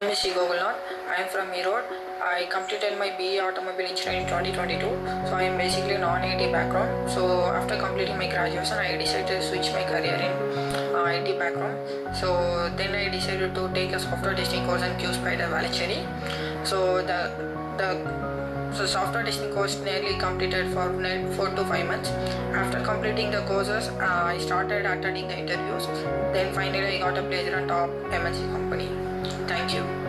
My name is GOKUL NATH. I am from Erode. I completed my BE Automobile Engineering in 2022. So I am basically non-IT background. So after completing my graduation, I decided to switch my career in IT background. So then I decided to take a software testing course in QSPIDERS Velachery. So the software testing course nearly completed for 4 to 5 months. After completing the courses, I started attending the interviews. Then finally I got a place at a top MNC company. Thank you.